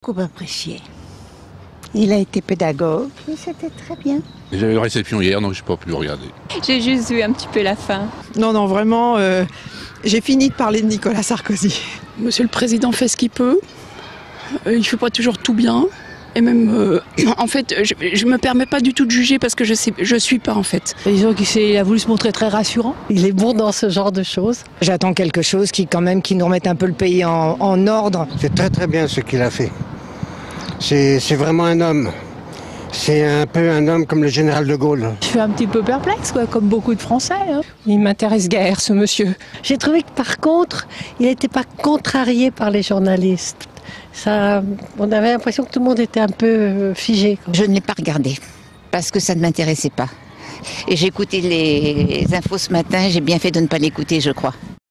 beaucoup apprécié. Il a été pédagogue et c'était très bien. J'avais une réception hier, donc je n'ai pas pu le regarder. J'ai juste vu un petit peu la fin. Non, vraiment, j'ai fini de parler de Nicolas Sarkozy. Monsieur le Président fait ce qu'il peut. Il ne fait pas toujours tout bien. Et même, en fait, je me permets pas du tout de juger parce que je suis pas en fait. Disons qu'il a voulu se montrer très rassurant. Il est bon dans ce genre de choses. J'attends quelque chose qui nous remette un peu le pays en ordre. C'est très très bien ce qu'il a fait. C'est vraiment un homme. C'est un peu un homme comme le général de Gaulle. Je suis un petit peu perplexe, quoi, comme beaucoup de Français. Il m'intéresse guère, ce monsieur. J'ai trouvé que par contre, il n'était pas contrarié par les journalistes. Ça, on avait l'impression que tout le monde était un peu figé. Je ne l'ai pas regardé parce que ça ne m'intéressait pas. Et j'ai écouté les infos ce matin, j'ai bien fait de ne pas l'écouter, je crois.